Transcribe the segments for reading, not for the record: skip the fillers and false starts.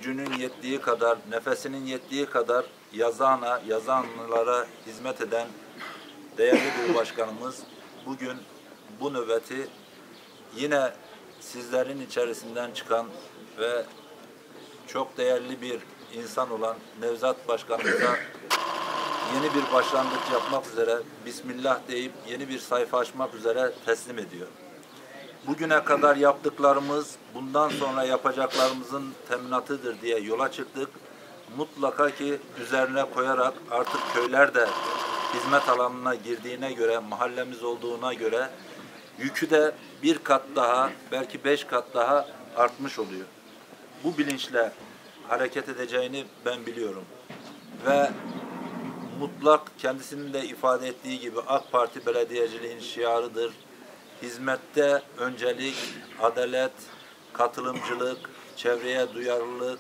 gücünün yettiği kadar, nefesinin yettiği kadar yazanlara hizmet eden değerli bir başkanımız bugün bu nöbeti yine sizlerin içerisinden çıkan ve çok değerli bir insan olan Nevzat Başkanımıza yeni bir başlangıç yapmak üzere, Bismillah deyip yeni bir sayfa açmak üzere teslim ediyor. Bugüne kadar yaptıklarımız, bundan sonra yapacaklarımızın teminatıdır diye yola çıktık. Mutlaka ki üzerine koyarak artık köyler de hizmet alanına girdiğine göre, mahallemiz olduğuna göre yükü de bir kat daha, belki 5 kat daha artmış oluyor. Bu bilinçle hareket edeceğini ben biliyorum. Ve mutlak kendisinin de ifade ettiği gibi AK Parti belediyeciliğin şiarıdır. Hizmette öncelik, adalet, katılımcılık, çevreye duyarlılık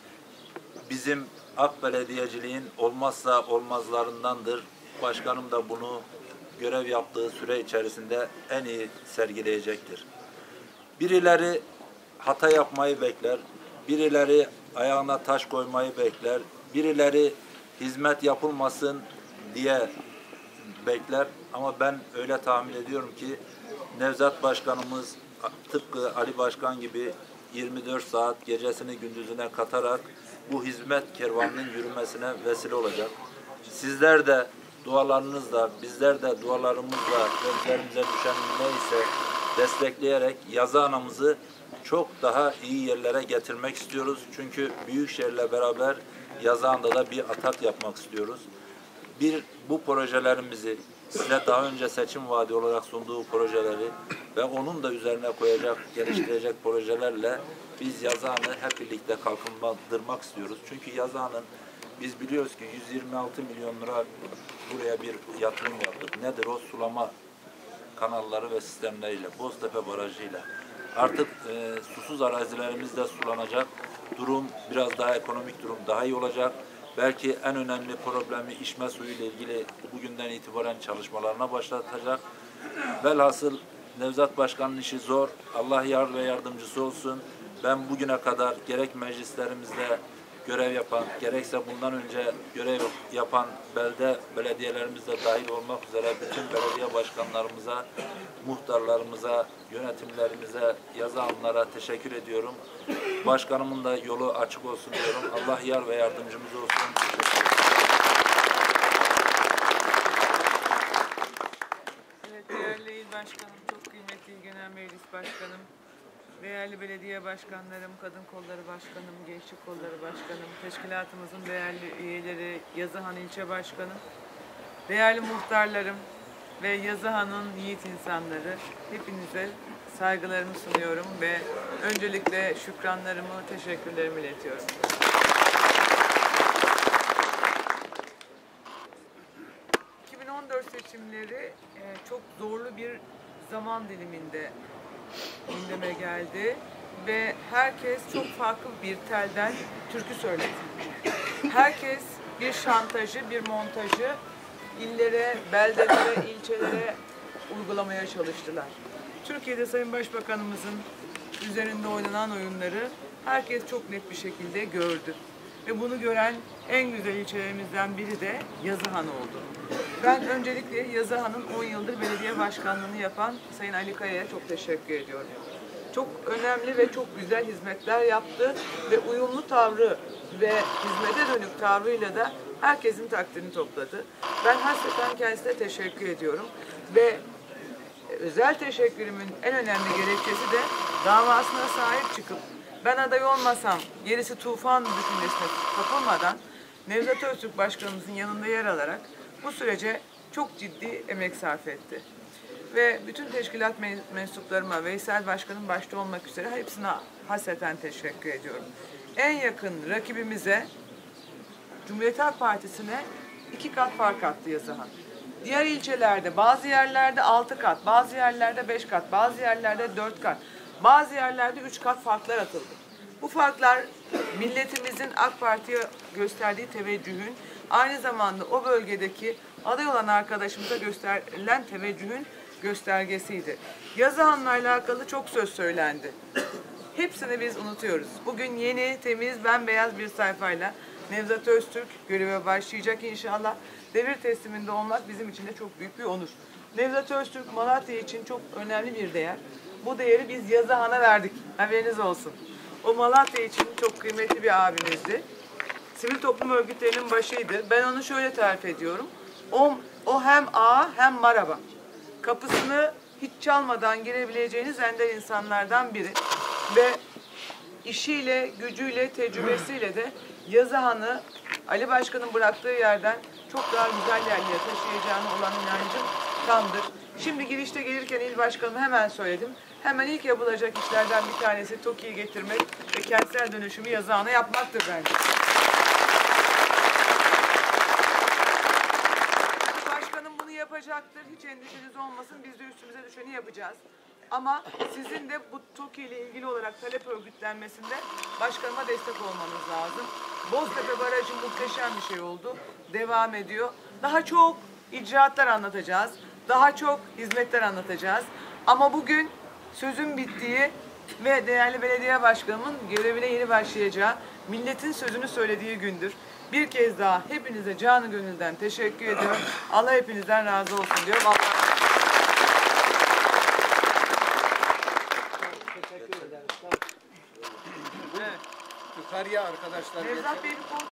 bizim AK belediyeciliğin olmazsa olmazlarındandır. Başkanım da bunu görev yaptığı süre içerisinde en iyi sergileyecektir. Birileri hata yapmayı bekler, birileri ayağına taş koymayı bekler, birileri hizmet yapılmasın diye bekler. Ama ben öyle tahmin ediyorum ki Nevzat Başkanımız tıpkı Ali Başkan gibi 24 saat gecesini gündüzüne katarak bu hizmet kervanının yürümesine vesile olacak. Sizler de dualarınızla, bizler de dualarımızla üzerimize düşen neyse destekleyerek Yazıhanamızı çok daha iyi yerlere getirmek istiyoruz. Çünkü Büyükşehir'le beraber Yazıhan'da da bir atak yapmak istiyoruz. Bu projelerimizi size daha önce seçim vaadi olarak sunduğu projeleri ve onun da üzerine koyacak, geliştirecek projelerle biz Yazıhan'ı hep birlikte kalkındırmak istiyoruz. Çünkü Yazıhan'ın biz biliyoruz ki 126 milyon lira buraya bir yatırım yaptık. Nedir o? Sulama kanalları ve sistemleriyle, Boztepe Barajı'yla. Artık susuz arazilerimiz de sulanacak. Durum biraz daha ekonomik durum daha iyi olacak. Belki en önemli problemi içme suyu ile ilgili bugünden itibaren çalışmalarına başlatacak. Velhasıl Nevzat Başkan'ın işi zor. Allah yar ve yardımcısı olsun. Ben bugüne kadar gerek meclislerimizde görev yapan, gerekse bundan önce görev yapan belediyelerimizde dahil olmak üzere bütün belediye başkanlarımıza, muhtarlarımıza, yönetimlerimize, Yazıhanlara teşekkür ediyorum. Başkanımın da yolu açık olsun diyorum. Allah yar ve yardımcımız olsun. Evet, değerli il başkanım, çok kıymetli il genel meclis başkanım, değerli belediye başkanlarım, kadın kolları başkanım, gençlik kolları başkanım, teşkilatımızın değerli üyeleri, Yazıhan ilçe başkanım, değerli muhtarlarım ve Yazıhan'ın yiğit insanları, hepinize saygılarımı sunuyorum ve öncelikle şükranlarımı, teşekkürlerimi iletiyorum. Seçimleri çok zorlu bir zaman diliminde gündeme geldi ve herkes çok farklı bir telden türkü söyledi. Herkes bir şantajı, bir montajı illere, beldelere, ilçelere uygulamaya çalıştılar. Türkiye'de Sayın Başbakanımızın üzerinde oynanan oyunları herkes çok net bir şekilde gördü. Ve bunu gören en güzel ilçelerimizden biri de Yazıhan oldu. Ben öncelikle Yazıhan'ın 10 yıldır belediye başkanlığını yapan Sayın Ali Kaya'ya çok teşekkür ediyorum. Çok önemli ve çok güzel hizmetler yaptı ve uyumlu tavrı ve hizmete dönük tavrıyla da herkesin takdirini topladı. Ben hasreten kendisine teşekkür ediyorum ve özel teşekkürümün en önemli gerekçesi de davasına sahip çıkıp ben aday olmasam gerisi tufan düşüncesine kapılmadan Nevzat Öztürk Başkanımızın yanında yer alarak bu sürece çok ciddi emek sarf etti. Ve bütün teşkilat mensuplarıma, Veysel Başkanım başta olmak üzere hepsine hasreten teşekkür ediyorum. En yakın rakibimize, Cumhuriyet Halk Partisi'ne 2 kat fark attı Yazıhan. Diğer ilçelerde bazı yerlerde 6 kat, bazı yerlerde 5 kat, bazı yerlerde 4 kat, bazı yerlerde 3 kat farklar atıldı. Bu farklar milletimizin AK Parti'ye gösterdiği teveccühün, aynı zamanda o bölgedeki aday olan arkadaşımıza gösterilen teveccühün göstergesiydi. Yazıhan'la alakalı çok söz söylendi. hepsini biz unutuyoruz. Bugün yeni, temiz, bembeyaz bir sayfayla Nevzat Öztürk göreve başlayacak inşallah. Devir tesliminde olmak bizim için de çok büyük bir onur. Nevzat Öztürk Malatya için çok önemli bir değer. Bu değeri biz Yazıhan'a verdik. Haberiniz olsun. O Malatya için çok kıymetli bir abimizdi. Sivil toplum örgütlerinin başıydı. Ben onu şöyle tarif ediyorum. O hem ağa hem maraba. Kapısını hiç çalmadan girebileceğiniz ender insanlardan biri. Ve işiyle, gücüyle, tecrübesiyle de Yazıhan'ı Ali Başkan'ın bıraktığı yerden çok daha güzel yerlere taşıyacağına olan inancım tamdır. Şimdi girişte gelirken il başkanıma hemen söyledim. Hemen ilk yapılacak işlerden bir tanesi TOKİ'yi getirmek ve kentsel dönüşümü Yazıhan'a yapmaktır bence. Başkanım bunu yapacaktır. Hiç endişeniz olmasın. Biz de üstümüze düşeni yapacağız. Ama sizin de bu TOKİ ile ilgili olarak talep örgütlenmesinde başkanıma destek olmanız lazım. Boztepe Barajı muhteşem bir şey oldu. Devam ediyor. Daha çok icraatlar anlatacağız. Daha çok hizmetler anlatacağız. Ama bugün sözün bittiği ve değerli belediye başkanımın görevine yeni başlayacağı, milletin sözünü söylediği gündür. Bir kez daha hepinize canı gönülden teşekkür ediyorum. Allah hepinizden razı olsun diyorum. Teşekkür ederiz. Evet. Yukarıya arkadaşlar. Nevzat Bey bir